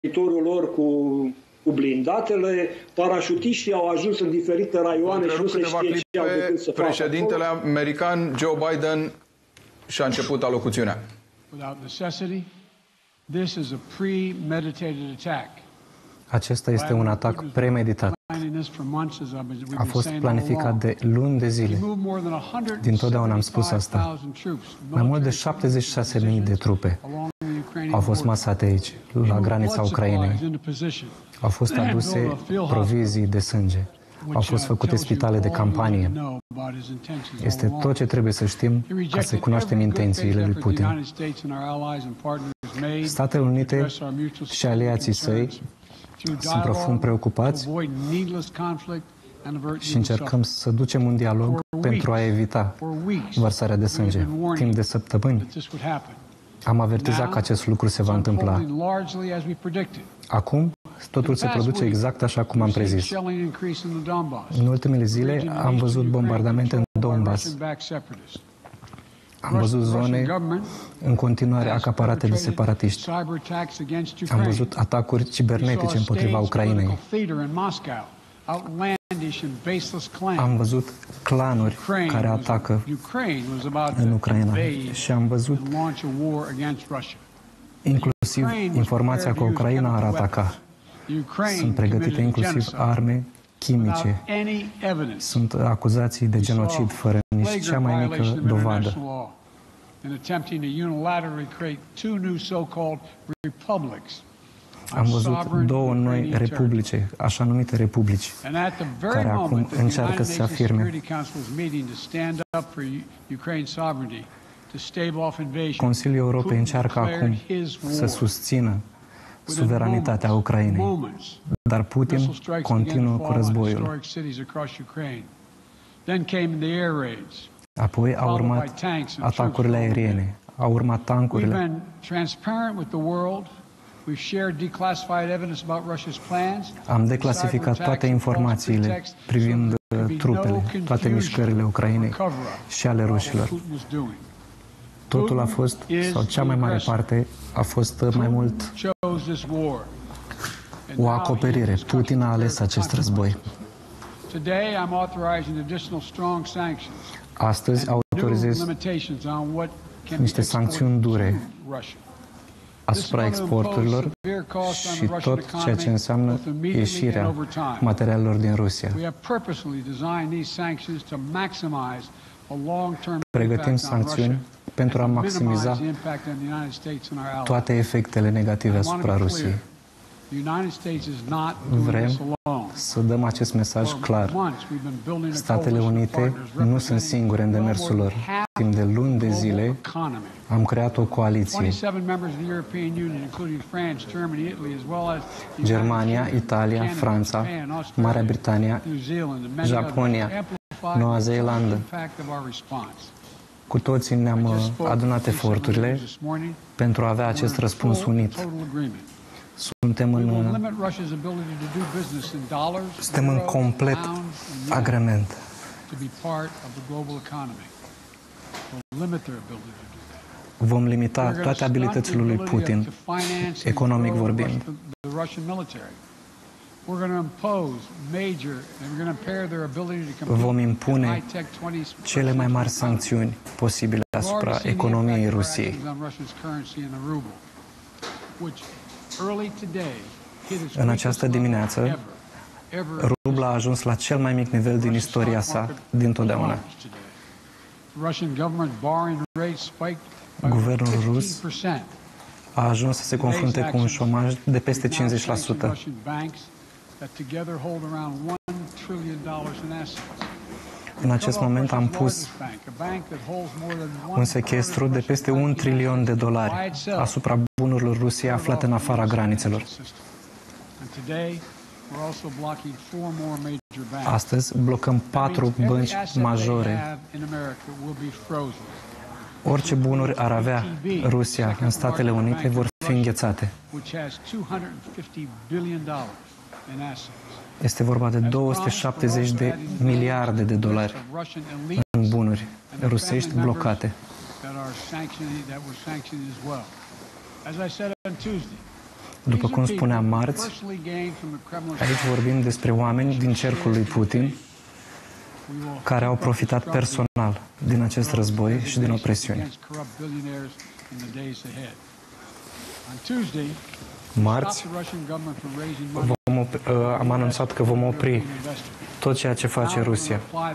teritoriul lor cu blindatele, parașutiștii au ajuns în diferite raioane și nu se știe ce au de gând să facă. Președintele american Joe Biden și-a început alocuțiunea. Acesta este un atac premeditat. A fost planificat de luni de zile. Dintotdeauna am spus asta. Mai mult de 76.000 de trupe au fost masate aici, la granița Ucrainei. Au fost aduse provizii de sânge. Au fost făcute spitale de campanie. Este tot ce trebuie să știm ca să cunoaștem intențiile lui Putin. Statele Unite și aliații săi sunt profund preocupați și încercăm să ducem un dialog pentru a evita vărsarea de sânge. Timp de săptămâni am avertizat că acest lucru se va întâmpla. Acum, totul se produce exact așa cum am prezis. În ultimele zile am văzut bombardamente în Donbass. Am văzut zone în continuare acaparate de separatiști. Am văzut atacuri cibernetice împotriva Ucrainei. Am văzut clanuri care atacă în Ucraina și am văzut inclusiv informația că Ucraina ar ataca. Sunt pregătite inclusiv arme chimice. Sunt acuzații de genocid fără nici cea mai mică dovadă. Am văzut două noi republice, așa numite republici, care acum încearcă să se afirme. Consiliul Europei încearcă acum să susțină suveranitatea Ucrainei, dar Putin continuă cu războiul. Apoi au urmat atacurile aeriene, au urmat tancurile. Am declasificat toate informațiile privind trupele, toate mișcările Ucrainei și ale rușilor. Totul a fost, sau cea mai mare parte, a fost mai mult o acoperire. Putin a ales acest război. Astăzi autorizez niște sancțiuni dure asupra exporturilor și tot ceea ce înseamnă ieșirea materialelor din Rusia. Pregătim sancțiuni pentru a maximiza toate efectele negative asupra Rusiei. Vrem să dăm acest mesaj clar. Statele Unite nu sunt singure în demersul lor. Timp de luni de zile am creat o coaliție. Germania, Italia, Franța, Marea Britanie, Japonia, Noua Zeelandă. Cu toții ne-am adunat eforturile pentru a avea acest răspuns unit. Suntem în complet agrement. Vom limita toate abilitățile lui Putin, economic vorbind. Vom impune cele mai mari sancțiuni posibile asupra economiei Rusiei. În această dimineață, rubla a ajuns la cel mai mic nivel din istoria sa dintotdeauna. Guvernul rus a ajuns să se confrunte cu un șomaj de peste 50%. În acest moment am pus un sechestru de peste $1 trilion asupra bunurilor Rusiei aflate în afara granițelor. Astăzi blocăm 4 bănci majore. Orice bunuri ar avea Rusia în Statele Unite vor fi înghețate. Este vorba de 270 de miliarde de dolari în bunuri rusești blocate. După cum spuneam marți, aici vorbim despre oameni din cercul lui Putin care au profitat personal din acest război și din opresiune. Marți am anunțat că vom opri tot ceea ce face Rusia.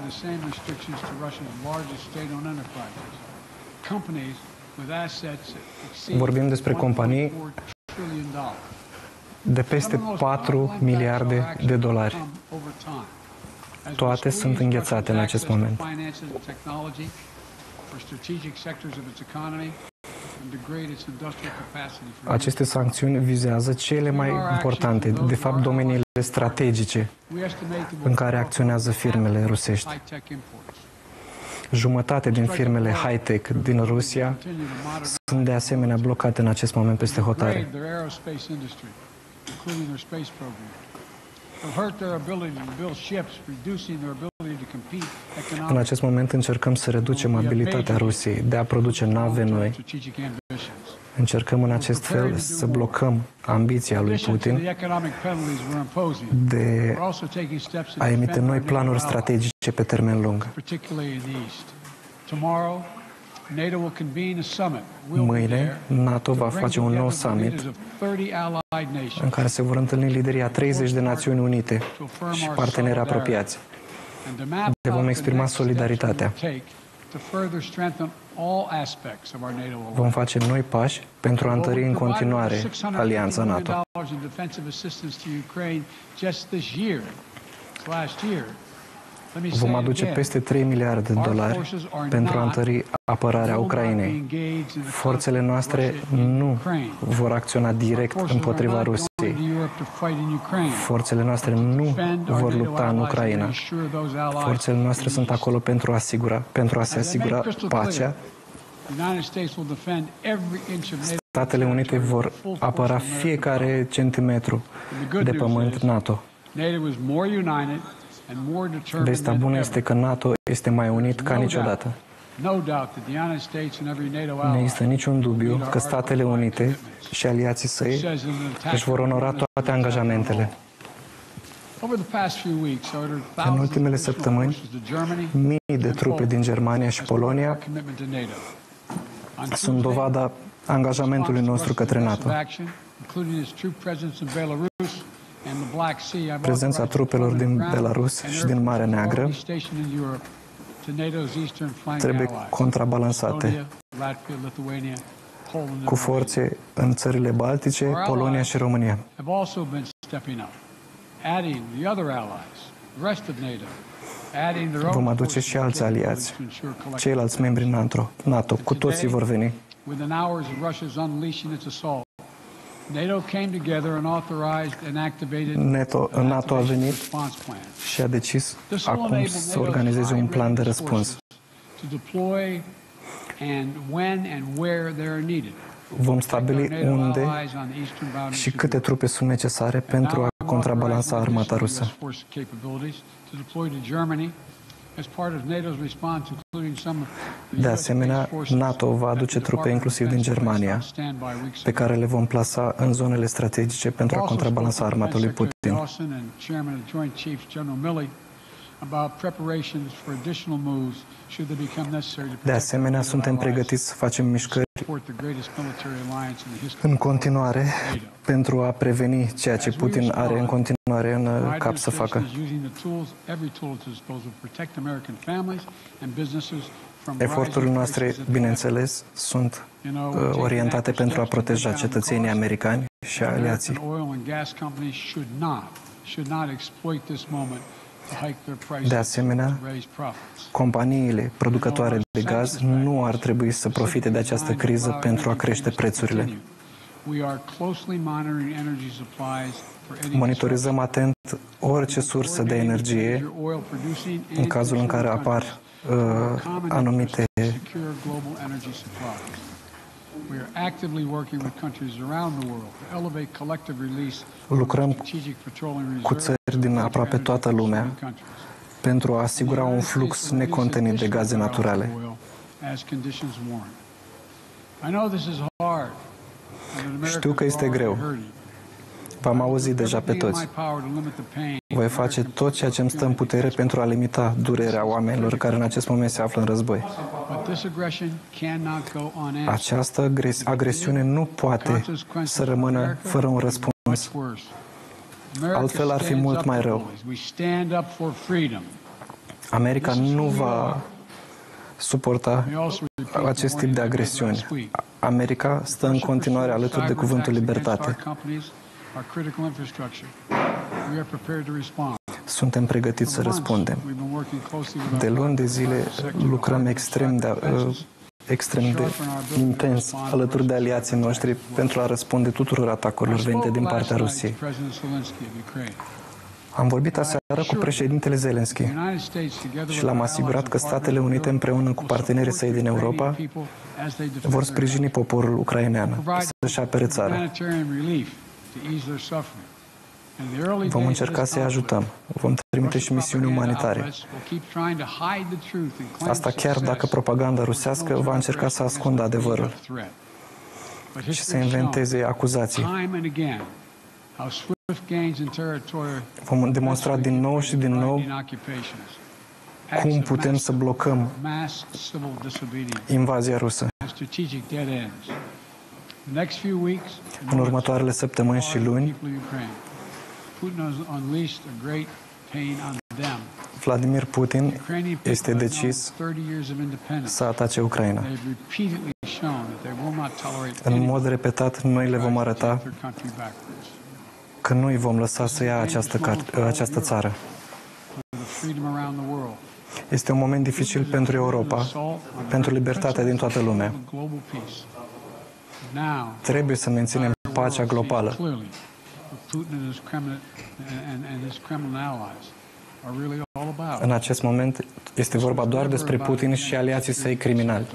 Vorbim despre companii de peste 4 miliarde de dolari. Toate sunt înghețate în acest moment. Aceste sancțiuni vizează cele mai importante, de fapt domeniile strategice în care acționează firmele rusești. Jumătate din firmele high-tech din Rusia sunt de asemenea blocate în acest moment peste hotare. În acest moment încercăm să reducem abilitatea Rusiei de a produce nave noi. Încercăm în acest fel să blocăm ambiția lui Putin de a emite noi planuri strategice pe termen lung. Mâine, NATO va face un nou summit în care se vor întâlni liderii a 30 de Națiuni Unite și parteneri apropiați. Le vom exprima solidaritatea. Vom face noi pași pentru a întări în continuare alianța NATO. Vom aduce peste 3 miliarde de dolari pentru a întări apărarea Ucrainei. Forțele noastre nu vor acționa direct împotriva Rusiei. Forțele noastre nu vor lupta în Ucraina. Forțele noastre sunt acolo pentru a se asigura pacea. Statele Unite vor apăra fiecare centimetru de pământ NATO. Vestea bună este că NATO este mai unit ca niciodată. Nu există niciun dubiu că Statele Unite și aliații săi își vor onora toate angajamentele. În ultimele săptămâni, mii de trupe din Germania și Polonia sunt dovada angajamentului nostru către NATO. Prezența trupelor din Belarus și din Marea Neagră trebuie contrabalansate cu forțe în țările Baltice, Polonia și România. Vom aduce și alți aliați, ceilalți membri NATO, cu toții vor veni. NATO a venit și a decis acum să organizeze un plan de răspuns. Vom stabili unde și câte trupe sunt necesare pentru a contrabalansa armata rusă. De asemenea, NATO va aduce trupe inclusiv din Germania, pe care le vom plasa în zonele strategice pentru a contrabalansa armata lui Putin. De asemenea, suntem pregătiți să facem mișcări în continuare pentru a preveni ceea ce Putin are în continuare în cap să facă. Eforturile noastre, bineînțeles, sunt orientate pentru a proteja cetățenii americani și aliații. De asemenea, companiile producătoare de gaz nu ar trebui să profite de această criză pentru a crește prețurile. Monitorizăm atent orice sursă de energie în cazul în care apar anumite Lucrăm cu țări din aproape toată lumea pentru a asigura un flux necontenit de gaze naturale. Știu că este greu V-am auzit deja pe toți. Voi face tot ceea ce îmi stă în putere pentru a limita durerea oamenilor care în acest moment se află în război. Această agresiune nu poate să rămână fără un răspuns. Altfel ar fi mult mai rău. America nu va suporta acest tip de agresiuni. America stă în continuare alături de cuvântul libertate. Suntem pregătiți să răspundem. De luni de zile lucrăm extrem de intens alături de aliații noștri pentru a răspunde tuturor atacurilor venite din partea Rusiei. Am vorbit aseară cu președintele Zelensky și l-am asigurat că Statele Unite împreună cu partenerii săi din Europa vor sprijini poporul ucrainean să-și apere țara. Vom încerca să-i ajutăm. Vom trimite și misiuni umanitare. Asta chiar dacă propaganda rusească va încerca să ascundă adevărul și să inventeze acuzații. Vom demonstra din nou și din nou cum putem să blocăm invazia rusă. În următoarele săptămâni și luni, Vladimir Putin este decis să atace Ucraina. În mod repetat, noi le vom arăta că nu îi vom lăsa să ia această țară. Este un moment dificil pentru Europa, pentru libertatea din toată lumea. Trebuie să menținem pacea globală. În acest moment este vorba doar despre Putin și aliații săi criminali.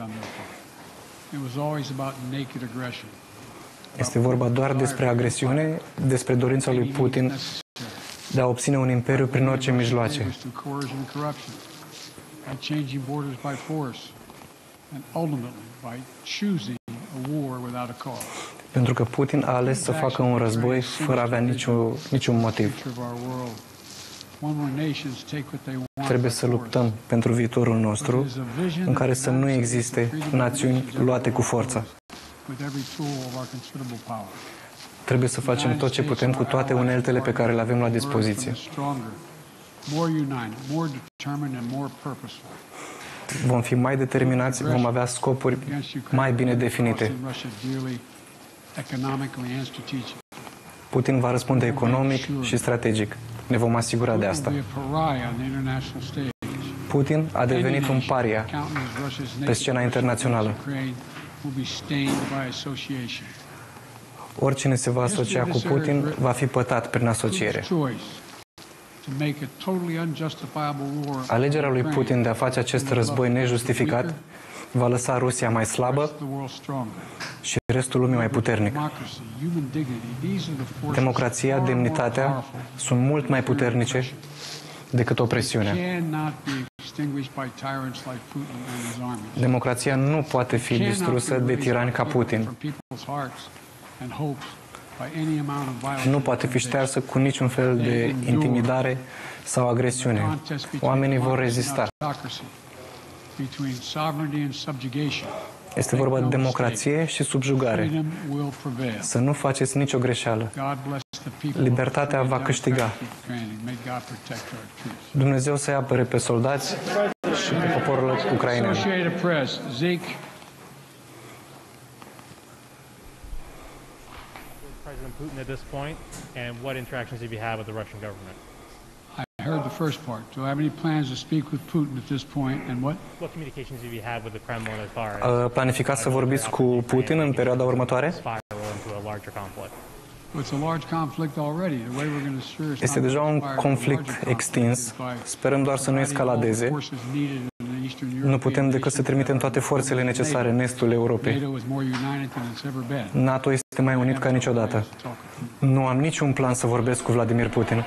Este vorba doar despre agresiune, despre dorința lui Putin de a obține un imperiu prin orice mijloace. Pentru că Putin a ales să facă un război fără a avea niciun motiv. Trebuie să luptăm pentru viitorul nostru, în care să nu existe națiuni luate cu forța. Trebuie să facem tot ce putem cu toate uneltele pe care le avem la dispoziție. Vom fi mai determinați, vom avea scopuri mai bine definite. Putin va răspunde economic și strategic. Ne vom asigura de asta. Putin a devenit un paria pe scena internațională. Oricine se va asocia cu Putin va fi pătat prin asociere. Alegerea lui Putin de a face acest război nejustificat va lăsa Rusia mai slabă și restul lumii mai puternic. Democrația, demnitatea sunt mult mai puternice decât opresiunea. Democrația nu poate fi distrusă de tirani ca Putin. Nu poate fi ștearsă cu niciun fel de intimidare sau agresiune. Oamenii vor rezista. Este vorba de democrație și subjugare. Să nu faceți nicio greșeală. Libertatea va câștiga. Dumnezeu să-i apere pe soldați și pe poporul ucrainean. President Putin at this point, and what interactions have you had with the Russian government? I heard the first part. Do I have any plans to speak with Putin at this point, and what? What communications have you had with the Kremlin as far as? Planificați să vorbiți cu Putin în perioada următoare? Este deja un conflict extins. Sperăm doar să nu escaladeze. Nu putem decât să trimitem toate forțele necesare în estul Europei. NATO este mai unit ca niciodată. Nu am niciun plan să vorbesc cu Vladimir Putin.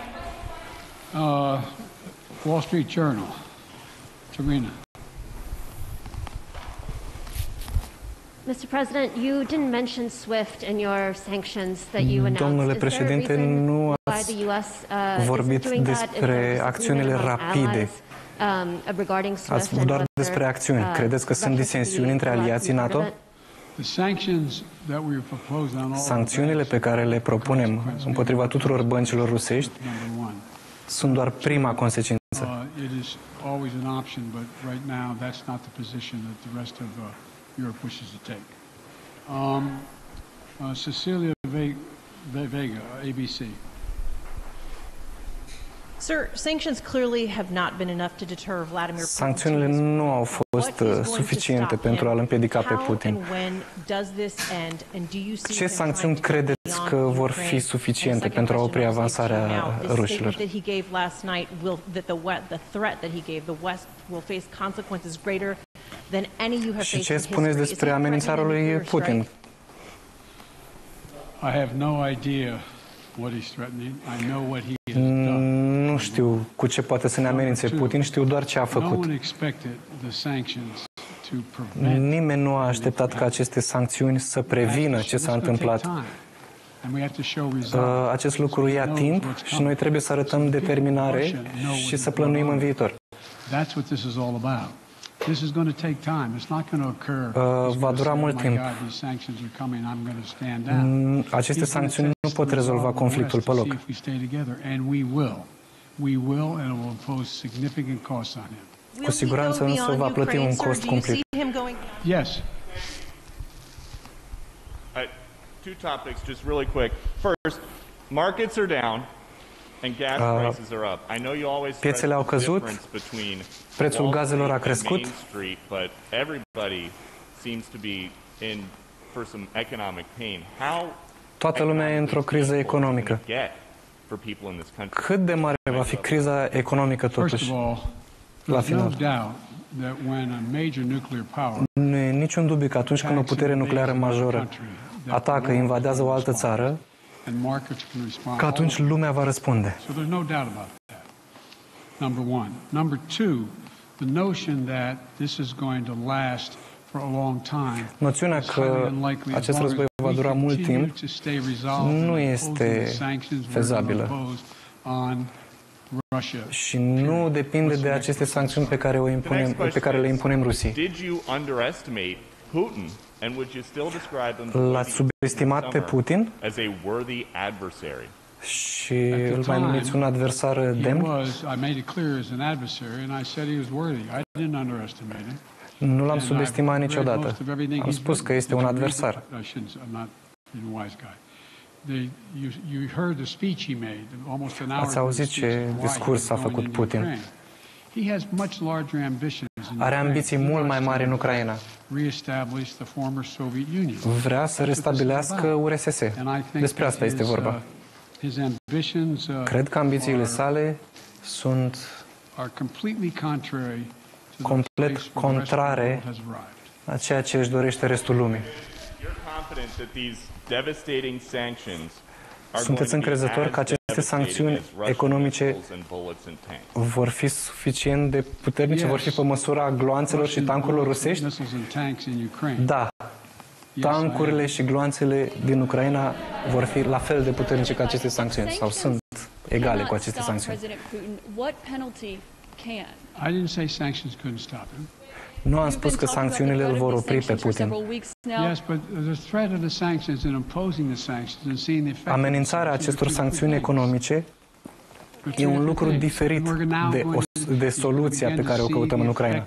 Wall Street Journal, Tarina. Mr. President, you didn't mention SWIFT in your sanctions that you announced. Domnule președinte, nu ați vorbit despre acțiunile rapide. Ați doar despre acțiuni. Credeți că sunt disensiuni între aliații NATO? Sancțiunile pe care le propunem împotriva tuturor băncilor rusești sunt doar prima consecință. Europe wishes to take. Cecilia Vega, ABC. Sir, sanctions clearly have not been enough to deter Vladimir Putin. Sancțiunile nu au fost suficiente pentru a-l împiedica pe Putin. Ce sancțiuni credeți că vor fi suficiente pentru a opri avansarea rușilor? Și ce spuneți despre amenințarea lui Putin? I have no idea what he's threatening. I know what he has done. Nu știu cu ce poate să ne amenințe Putin, știu doar ce a făcut. Nimeni nu a așteptat ca aceste sancțiuni să prevină ce s-a întâmplat. Acest lucru ia timp și noi trebuie să arătăm determinare și să plănuim în viitor. Va dura mult timp. Aceste sancțiuni nu pot rezolva conflictul pe loc. Cu siguranță însă va plăti un cost cumplit. Yes. Two topics, just really quick. First, markets are down and gas prices are up. I know you always piețele au căzut, prețul gazelor a crescut, but everybody seems to be in for some economic pain. How toată lumea e într-o criză economică. Cât de mare va fi criza economică totuși la final? Nu e niciun dubiu că atunci când o putere nucleară majoră atacă, invadează o altă țară, că atunci lumea va răspunde. Noțiunea că acest război va dura mult timp nu este fezabilă și nu depinde de aceste sancțiuni pe care le impunem Rusiei. L-ați subestimat pe Putin și îl mai numiți un adversar demn? Nu l-am subestimat niciodată. Am spus că este un adversar. Ați auzit ce discurs a făcut Putin. Are ambiții mult mai mari în Ucraina. Vrea să restabilească URSS. Despre asta este vorba. Cred că ambițiile sale sunt complet contrare a ceea ce își dorește restul lumii. Sunteți încrezători că aceste sancțiuni economice vor fi suficient de puternice, vor fi pe măsura gloanțelor și tancurilor rusești? Da. Tancurile și gloanțele din Ucraina vor fi la fel de puternice ca aceste sancțiuni sau sunt egale cu aceste sancțiuni. Nu am spus că sancțiunile îl vor opri pe Putin. Amenințarea acestor sancțiuni economice e un lucru diferit de soluția pe care o căutăm în Ucraina.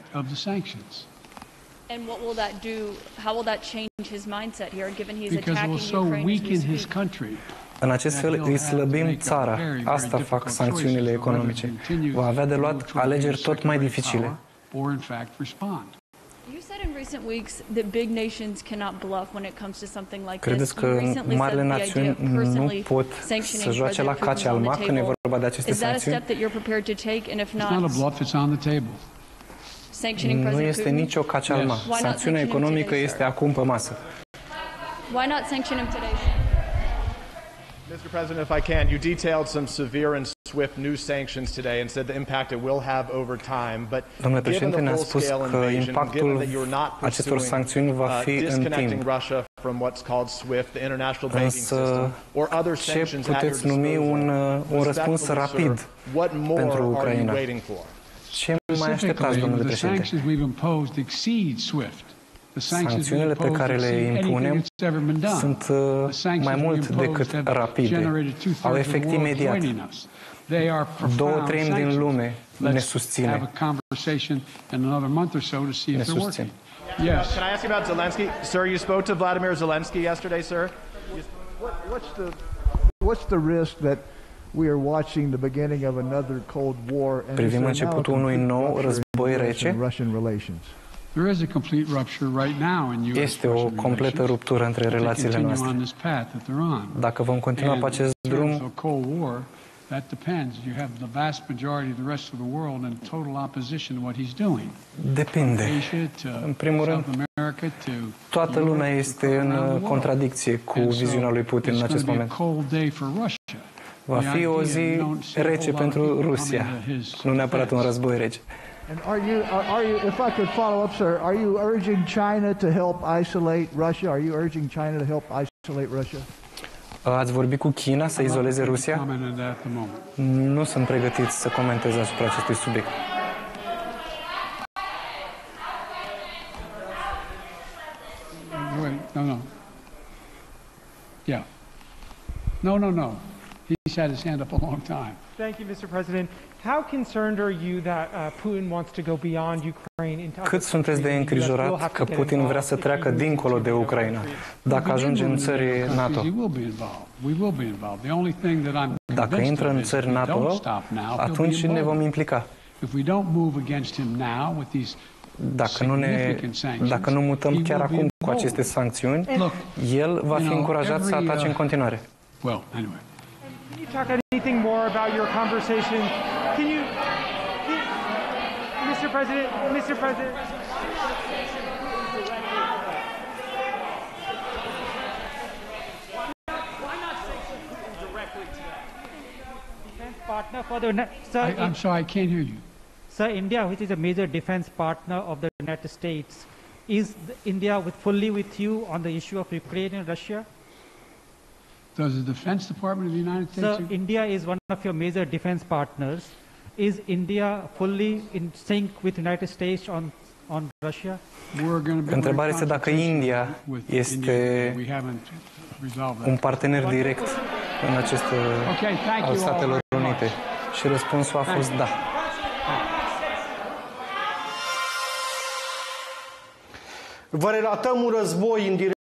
În acest fel îi slăbim țara. Asta fac sancțiunile economice. Va avea de luat alegeri tot mai dificile. Credeți că marile națiuni nu pot să joace la cacealma când e vorba de aceste sancțiuni? Nu este nicio cacealma. Sancțiunea economică este acum pe masă. Mr. President, if I can, you detailed some severe and SWIFT new sanctions today and said the impact it will have over time. But domnule președinte ne-a spus că impactul acestor sancțiuni va fi în timp. Însă ce puteți numi un răspuns rapid pentru Ucraina? Ce mai așteptați, domnule președinte? Sancțiunile pe care le impunem sunt mai mult decât rapide. Au efect imediat. 2/3 din lume ne susține. Ne susțin. Yes. Can I ask you about Zelensky? Sir, you spoke to Vladimir Zelensky yesterday, sir. What's the risk that we are watching the beginning of another Cold War and privim începutul unui nou război rece? Este o completă ruptură între relațiile noastre. Dacă vom continua pe acest drum, depinde. În primul rând, toată lumea este în contradicție cu viziunea lui Putin în acest moment. Va fi o zi rece pentru Rusia, nu neapărat un război rece. And are you, if I could follow up, sir, are you urging China to help isolate Russia? Are you urging China to help isolate Russia? Ați vorbit cu China să izoleze Rusia? Nu sunt pregătit să comentez asupra acestui subiect. No. Yeah. No. He's had his hand up a long time. Thank you, Mr. President. How concerned are you that Putin wants to go beyond Ukraine into Cât sunteți de îngrijorat că Putin vrea să treacă dincolo de Ucraina, dacă ajunge în țări NATO? Dacă intră în țări NATO, atunci ne vom implica. Dacă nu mutăm chiar acum cu aceste sancțiuni, el va fi încurajat să atace în continuare. Well, anyway. Can you talk anything more about your conversation? Mr. President. Why not say something directly to that? Defense partner for the I'm sorry, I can't hear you. Sir, India, which is a major defense partner of the United States, is India fully with you on the issue of Ukraine and Russia? Does the Defense Department of the United States... Sir, India is one of your major defense partners. Is India fully in sync with the United States on Russia? Întrebarea este dacă India este un partener direct în acest al Statelor Unite. Și răspunsul a fost da. Vă relatăm un război indirect